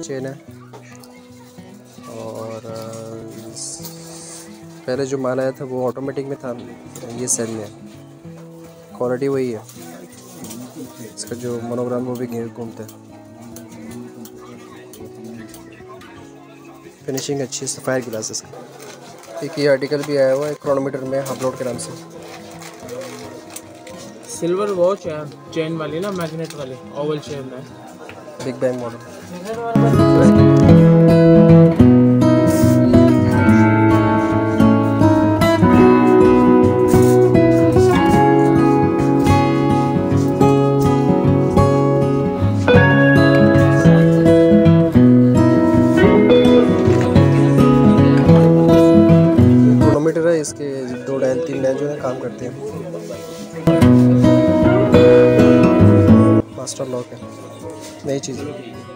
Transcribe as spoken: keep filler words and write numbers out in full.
Chain है। और पहले जो माल आया था वो ऑटोमेटिक में था, ये सेल में है। क्वालिटी वही है, इसका जो मोनोग्राम वो भी घूमता है। फिनिशिंग अच्छी है, सफ़ायर ग्लासेस का। एक ये आर्टिकल भी आया हुआ है क्रोनोमीटर में, अपलोड के नाम से। सिल्वर वॉच है, चेन वाली ना, मैग्नेट वाली, ओवल शेप में, बिग बैंग मॉडल। क्रोनोमीटर है, इसके दो डायल तीन डायल जो है काम करते हैं। मास्टर लॉक है, नई चीज़ है।